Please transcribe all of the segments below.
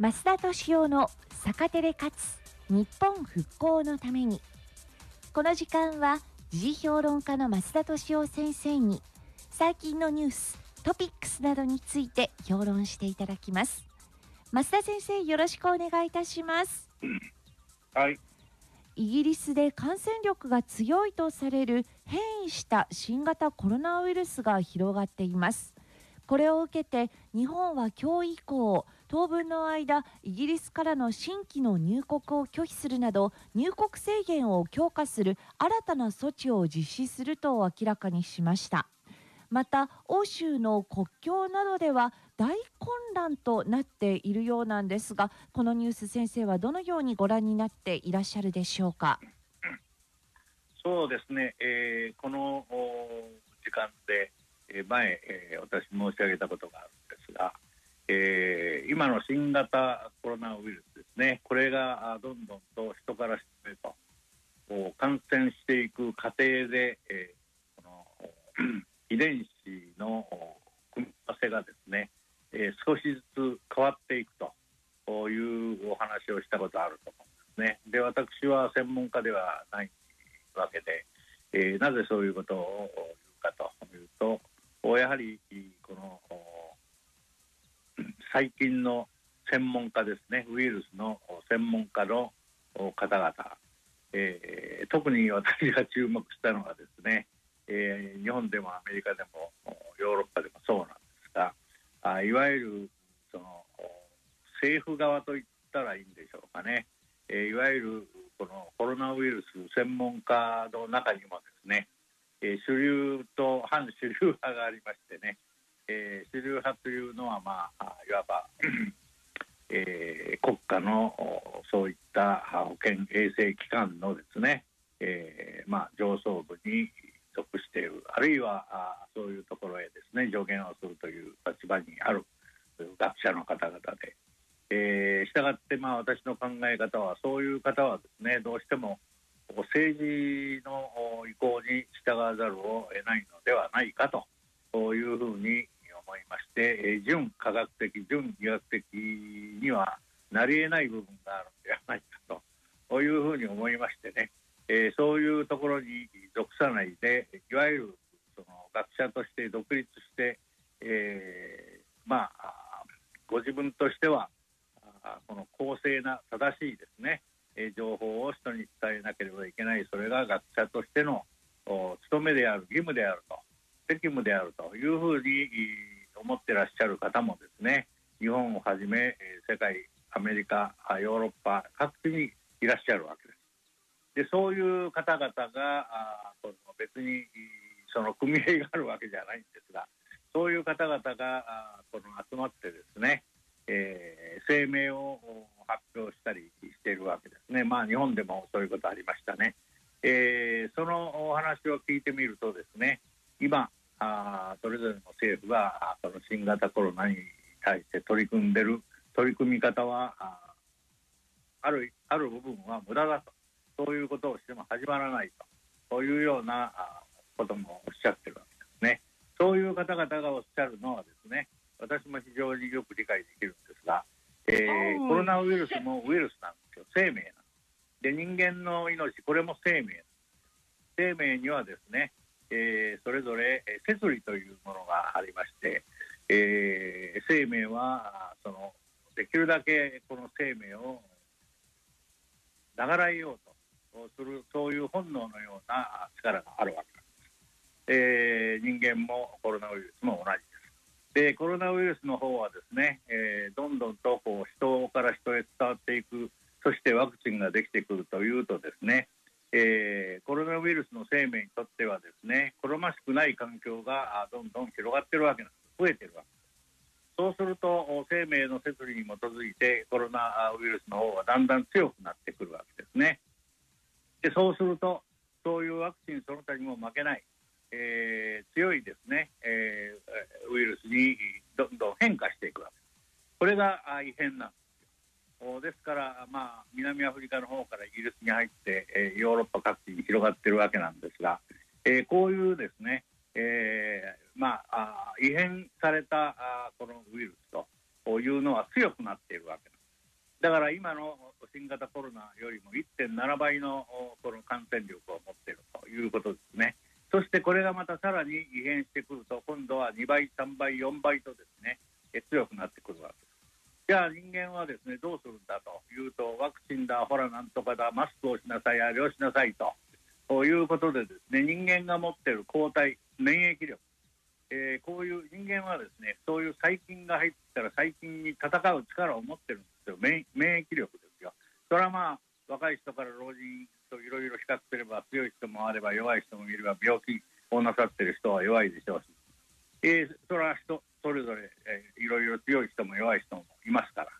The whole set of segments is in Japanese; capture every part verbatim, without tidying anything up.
増田俊夫の逆手で勝つ日本復興のために。この時間は時事評論家の増田俊夫先生に最近のニューストピックスなどについて評論していただきます。増田先生、よろしくお願いいたします。 はい。 イギリスで感染力が強いとされる変異した新型コロナウイルスが広がっています。これを受けて日本は今日以降、当分の間イギリスからの新規の入国を拒否するなど入国制限を強化する新たな措置を実施すると明らかにしました。また欧州の国境などでは大混乱となっているようなんですが、このニュース、先生はどのようにご覧になっていらっしゃるでしょうか。 そうですね、えー、この時間で前、えー、私申し上げたことがあるんですが、えー、今の新型コロナウイルスですね、これがどんどんと人から人へと感染していく過程で、えー、この遺伝子の組み合わせがですね、えー、少しずつ変わっていくというお話をしたことあると思うんですね。で、私は専門家ではないわけで、えー、なぜそういうことを言うかというと、やはりこの最近の専門家ですね、ウイルスの専門家の方々、えー、特に私が注目したのはですね、えー、日本でもアメリカでもヨーロッパでもそうなんですが、あいわゆるその政府側といったらいいんでしょうかね、えー、いわゆるこのコロナウイルス専門家の中にもですね、えー、主流と反主流派がありましてね、えー、主流派というのは、まあ、いわば、えー、国家のそういった保健衛生機関のですね、えーまあ、上層部に属している、あるいはあそういうところへですね助言をするという立場にある学者の方々で、えー、したがって、まあ、私の考え方は、そういう方はですね、どうしても政治の意向に従わざるを得ないのではないかというふうに思いまして、純科学的、純医学的にはなり得ない部分があるのではないかというふうに思いましてね、えー、そういうところに属さないで、いわゆるその学者として独立して、えー、まあご自分としてはこの公正な正しいですね、えー、情報を人に伝えなければいけない、それが学者としての務めである、義務であると、責務であるというふうに思ってらっしゃる方もですね、日本をはじめ世界、アメリカ、ヨーロッパ各地にいらっしゃるわけです。で、そういう方々があこの別にその組合があるわけじゃないんですが、そういう方々があこの集まってですね、えー、声明を発表したりしているわけですね。まあ日本でもそういうことありましたね。えー、そのお話を聞いてみるとですね、今あそれぞれの政府がこの新型コロナに対して取り組んでいる取り組み方はああるある部分は無駄だと、そういうことをしても始まらないと、そういうようなこともおっしゃってるわけですね。そういう方々がおっしゃるのはですね、私も非常によく理解できるんですが、えー、コロナウイルスもウイルスなんですよ。生命なんです。で、人間の命、これも生命なんです。生命にはですね、えー、それぞれ摂理というものがありまして、えー、生命はそのできるだけこの生命を長らえようとする、そういう本能のような力があるわけなんです。えー、人間もコロナウイルスも同じです。で、コロナウイルスの方はですね、えー、どんどんとこう人から人へ伝わっていく、そしてワクチンができてくるというとですね、えー、コロナウイルスの生命にとってはですね、好ましくない環境がどんどん広がっているわけなんです。増えているわけです。そうすると生命の摂理に基づいてコロナウイルスの方はだんだん強くなってくるわけですね。で、そうするとそういうワクチンその他にも負けない、えー、強いですね、えー、ウイルスにどんどん変化していくわけです。これが異変なんですよ。ですから、まあ、南アフリカの方からイギリスに入って、えー、ヨーロッパ各地に広がっているわけなんですが、えー、こういうですね、えーまあ、あ異変されたあこのウイルスというのは強くなっているわけです。 だから今の新型コロナよりも いってんなな 倍のこの感染力を持っているということですね。そしてこれがまたさらに異変してくると、今度はにばい、さんばい、よんばいとですね、強くなってくるわけです。じゃあ人間はですね、どうするんだというと、ワクチンだ、ほらなんとかだ、マスクをしなさい、あれをしなさいと、ということでですね、人間が持っている抗体、免疫力、えー、こういう人間はですね、そういう細菌が入ったら細菌に戦う力を持ってるんですよ。免免疫力ですよ。それはまあ若い人から老人といろいろ比較すれば、強い人もあれば弱い人もいれば、病気をなさっている人は弱いでしょうし、えー、それは人それぞれ、えー、いろいろ強い人も弱い人もいますから、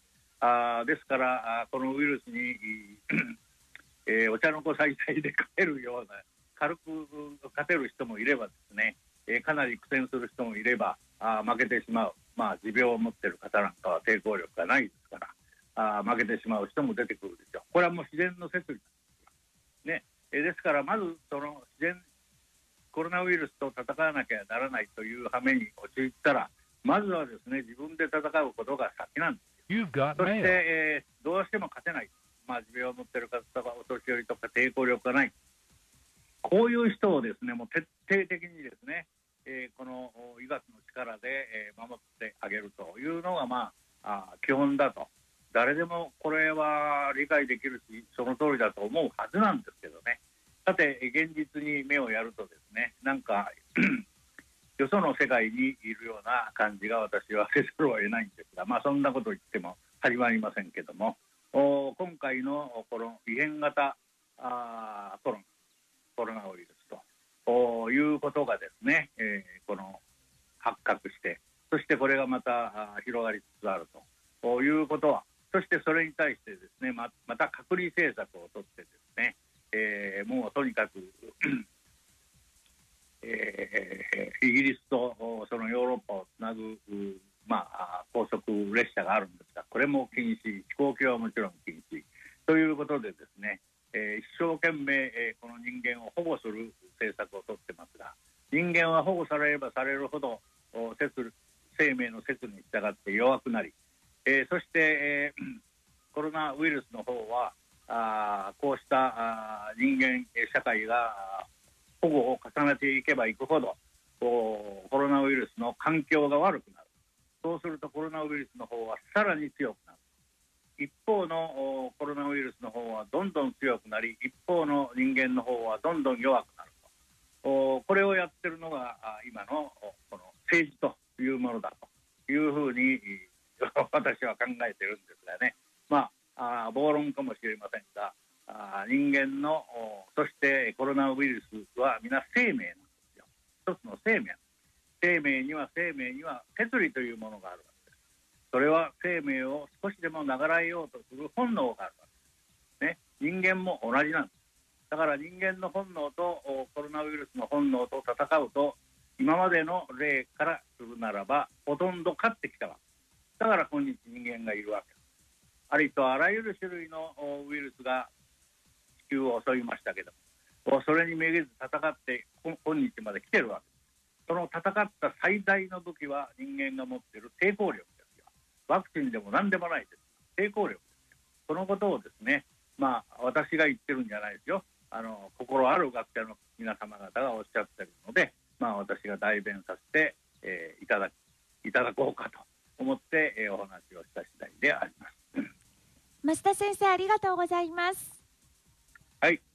あですからあこのウイルスに、えー、お茶の子さいさいで勝てるような、軽く勝てる人もいればですね、えー、かなり苦戦する人もいれば、あ負けてしまう、まあ、持病を持っている方なんかは抵抗力がないですから、あ負けてしまう人も出てくるでしょう。これはもう自然の摂理ね、えー、ですからまずその自然コロナウイルスと戦わなきゃならないという羽目に陥ったら、まずはですね、自分で戦うことが先なんですよ。そして、えー、どうしても勝てない、まあ、持病を持っている方とかお年寄りとか抵抗力がない、こういう人をですね、もう徹底的にですね、えー、この医学の力で、えー、守ってあげるというのが、まあ、あ基本だと、誰でもこれは理解できるし、その通りだと思うはずなんですけどね。さて現実に目をやるとですね、なんかよその世界にいるような感じが私はせざるを得ないんですが、まあそんなこと言っても始まりませんけども、お今回のこの異変型あコロナコロナウイルスということがですね、えー、この発覚して、そしてこれがまた広がりつつあるということは、そしてそれに対してですね、ま, また隔離政策をとってですね、えー、もうとにかく、えー、イギリスとそのヨーロッパをつなぐ、まあ、高速列車があるんですが、これも禁止、飛行機はもちろん禁止ということでですね、えー、一生懸命、えー、この人間を保護する政策をとってますが、人間は保護されればされるほど生命の説に従って弱くなり、えー、そして、えー、コロナウイルスの方はあこうしたあ人間社会が保護を重ねていけばいくほどコロナウイルスの環境が悪くなる。そうするとコロナウイルスの方はさらに強くなる。一方のコロナウイルスの方はどんどん強くなり、一方の人間の方はどんどん弱くなると、これをやってるのが今のこの政治というものだというふうに私は考えてるんですがね、まああ暴論かもしれませんが、あ人間のそしてコロナウイルスは皆生命なんですよ。一つの生命、生命には生命には摂理というものがあるわけです。それは生命を少しでも流らえようとする本能があるわけです、ね、人間も同じなんです。だから人間の本能とコロナウイルスの本能と戦うと、今までの例からするならばほとんど勝ってきたわけです。だから今日人間がいるわけです。ありとあらゆる種類のウイルスが地球を襲いましたけども、それにめげず戦って今日まで来てるわけです。その戦った最大の武器は人間が持っている抵抗力ですよ。ワクチンでも何でもないです。抵抗力ですよ。そのことをですね、まあ私が言ってるんじゃないですよ。あの心ある学者の皆様方がおっしゃってるので、まあ私が代弁させて、えー、いただいただこうかと思って、えー、お話をした次第であります。 増田先生、ありがとうございます。 はい。